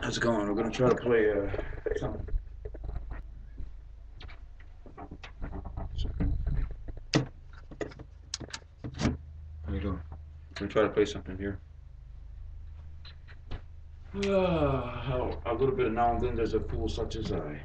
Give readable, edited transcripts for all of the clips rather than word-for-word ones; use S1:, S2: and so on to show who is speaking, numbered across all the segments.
S1: How's it going? We're gonna try to play something. How you doing? We're gonna try to play something here. A little bit of now and then there's a fool such as I.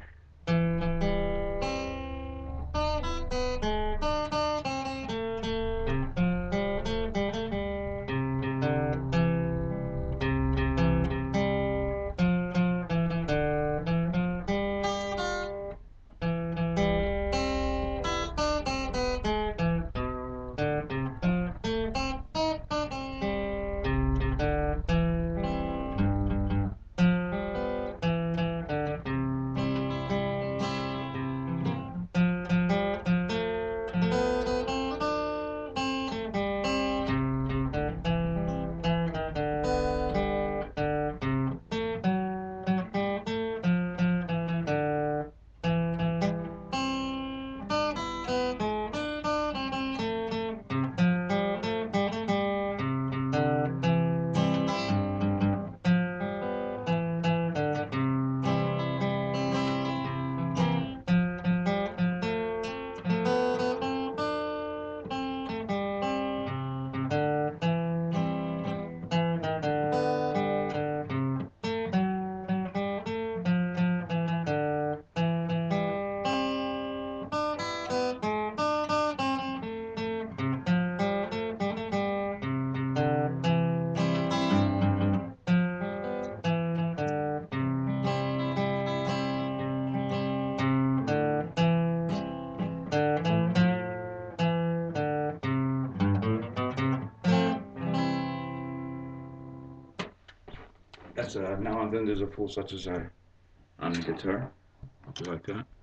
S1: That's now and then there's a fool such as I on the guitar. Do you like that?